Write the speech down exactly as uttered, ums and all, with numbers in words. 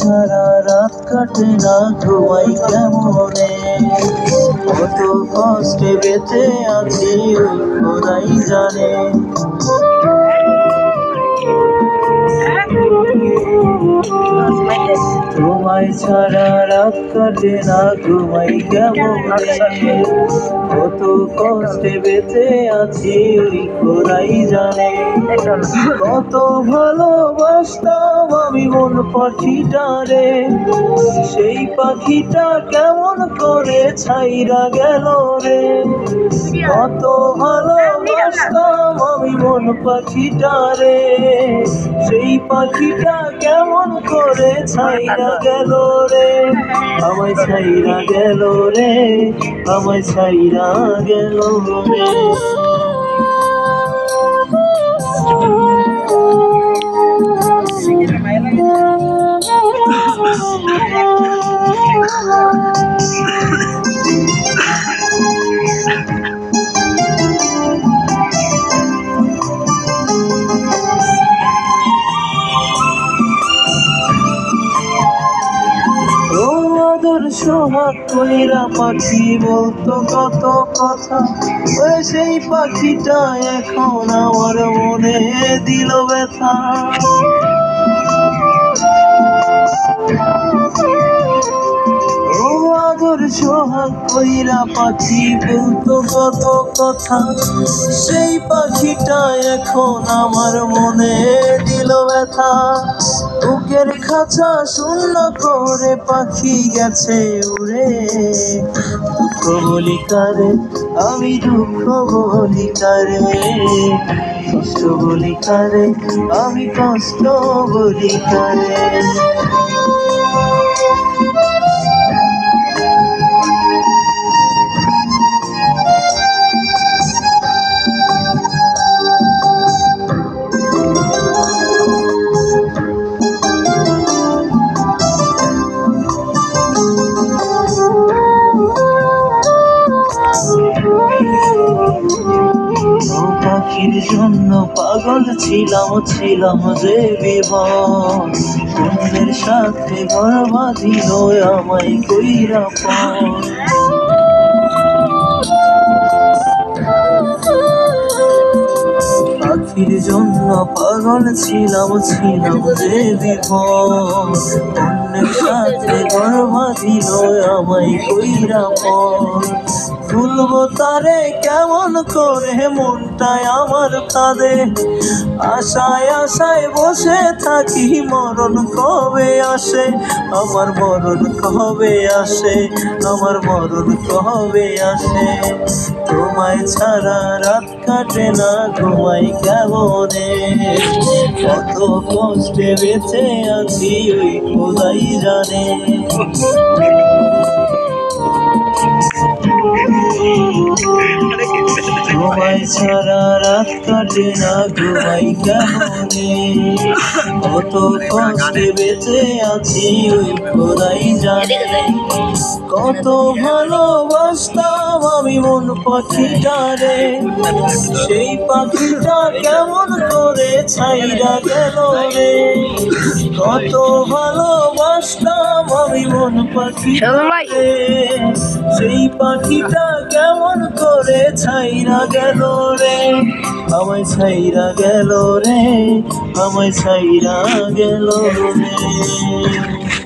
ছাড়া রাত কাটে না, ঘুমাই কেমনে। কত কষ্টে বেঁচে আছি ওই খোদাই জানে। তোমায় ছাড়া রাত কাটে না, ঘুমাই কেমনে। কত কষ্টে বেঁচে আছি ওই খোদাই জানে। কত ভালোবাসতাম আমি মন পাখিটারে, সেই পাখিটা কেমন করে ছাইরা গেল রে। কত ভালোবাসতাম আমি মন পাখিটারে, সেই পাখিটা কেমন করে ছাইরা গেল রে। আমায় ছাইরা গেল রে, আমায় ছাইরা গেল রে। সোহাগ কইরা পাখি বলতো কত কথা, ওই সেই পাখিটা এখন আমার মনে দিল ব্যথা। ও আদর সোহাগ কইরা পাখি বলতো কত কথা, সেই পাখিটা এখন আমার মনে দিল ব্যথা। বুকের খাঁচা শূন্য করে পাখি গেছে উড়ে, দুঃখ বলি কারে আমি দুঃখ বলি কারে, কষ্ট বলি কারে আমি কষ্ট বলি কারে। পাখির জন্য পাগল ছিলাম ছিলাম যে বিভোর, অন্যের সাথে ঘর বাঁধিল আমায় কইরা পর। পাখির জন্য পাগল ছিলাম ছিলাম যে বিভোর, অন্যের সাথে ঘর বাঁধিল আমায় কইরা পর। ভুলবো তারে কেমন করে মনটায় আমার কাঁদে, আশায় আশায় বসে থাকি মরণ কবে আসে, আমার মরণ কবে আসে, আমার মরণ কবে আসে। তোমায় ছাড়া রাত কাটে না, ঘুমাই কেমনে। কত কষ্টে বেঁচে আছি ওই খোদাই জানে। তোমায় ছাড়া রাত কাটে না, ঘুমাই কেমনে। কত কষ্টে বেঁচে আছি ওই খোদাই জানে। কত ভালোবাসতাম আমি মন পাখিটারে, সেই পাখিটা কেমন করে ছাইরা গেল রে। কত ভালোবাসতাম আমি মন পাখিটারে, সেই পাখিটা কেমন করে ছাইরা গেল রে। আমায় ছাইরা গেল রে, আমায় ছাইরা গেল রে।